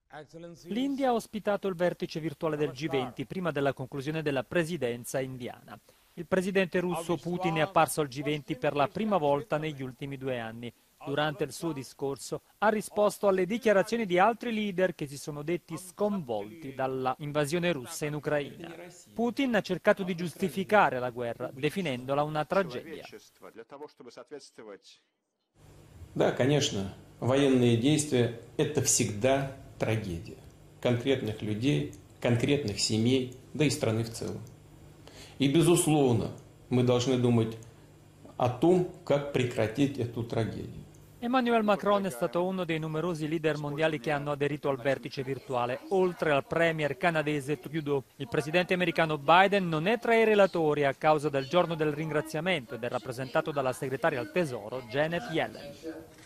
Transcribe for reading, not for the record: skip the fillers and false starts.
L'India ha ospitato il vertice virtuale del G20 prima della conclusione della presidenza indiana. Il presidente russo Putin è apparso al G20 per la prima volta negli ultimi 2 anni. Durante il suo discorso ha risposto alle dichiarazioni di altri leader che si sono detti sconvolti dalla invasione russa in Ucraina. Putin ha cercato di giustificare la guerra, definendola una tragedia. Да, конечно, военные действия – это всегда трагедия конкретных людей, конкретных семей, да и страны в целом. И, безусловно, мы должны думать о том, как прекратить эту трагедию. Emmanuel Macron è stato uno dei numerosi leader mondiali che hanno aderito al vertice virtuale, oltre al premier canadese Trudeau. Il presidente americano Biden non è tra i relatori a causa del giorno del ringraziamento ed è rappresentato dalla segretaria al tesoro Janet Yellen.